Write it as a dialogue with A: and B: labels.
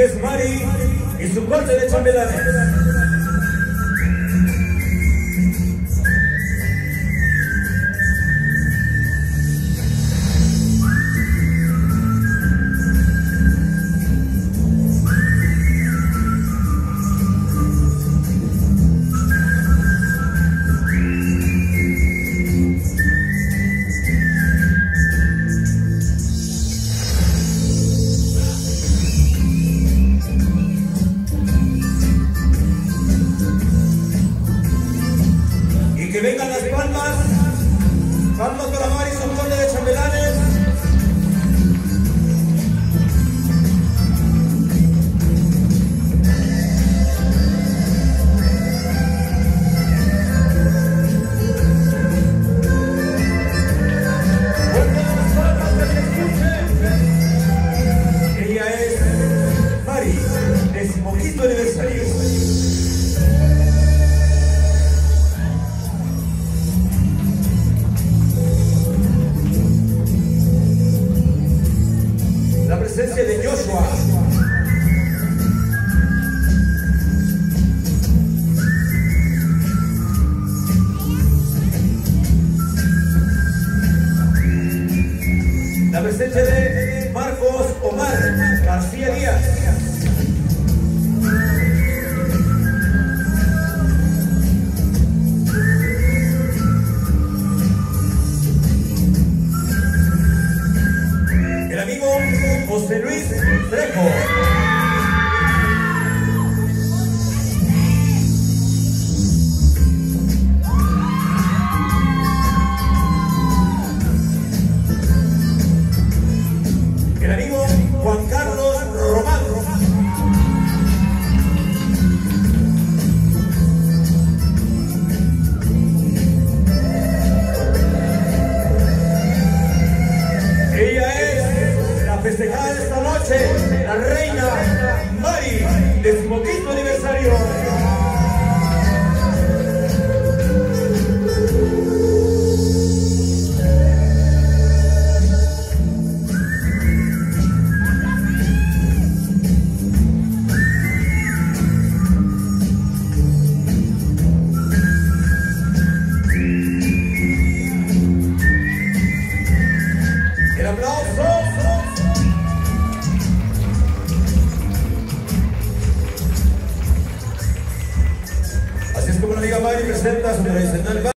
A: Ella es Mari y su corte de chambelanes. Que vengan las palmas, palmas para Mari, su corte de chambelanes. Fuerte las palmas que se escuchen. Ella es Mari, 15º aniversario. La presencia de Joshua. La presencia de Marcos Omar García Díaz. El amigo José Luis Trejo. El amigo Juan Carlos Román. Ella es la festejada de esta noche, la reina Mari, 15º aniversario. El aplauso. Así es como la amiga Mari presenta su tradicional